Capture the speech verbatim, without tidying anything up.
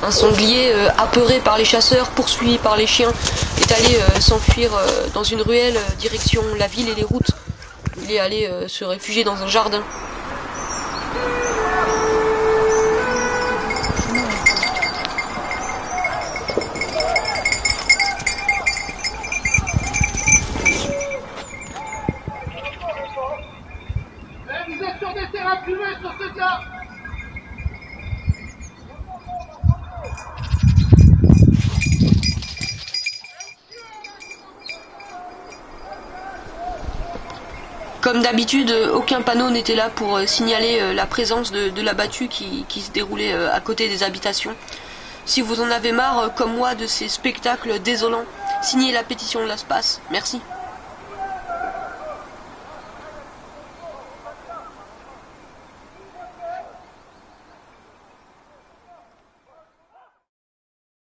Un sanglier euh, apeuré par les chasseurs, poursuivi par les chiens, est allé euh, s'enfuir euh, dans une ruelle euh, direction la ville et les routes. Il est allé euh, se réfugier dans un jardin. Vous êtes sur des terrains privés sur ce cas. Comme d'habitude, aucun panneau n'était là pour signaler la présence de, de la battue qui, qui se déroulait à côté des habitations. Si vous en avez marre, comme moi, de ces spectacles désolants, signez la pétition de l'espace. Merci.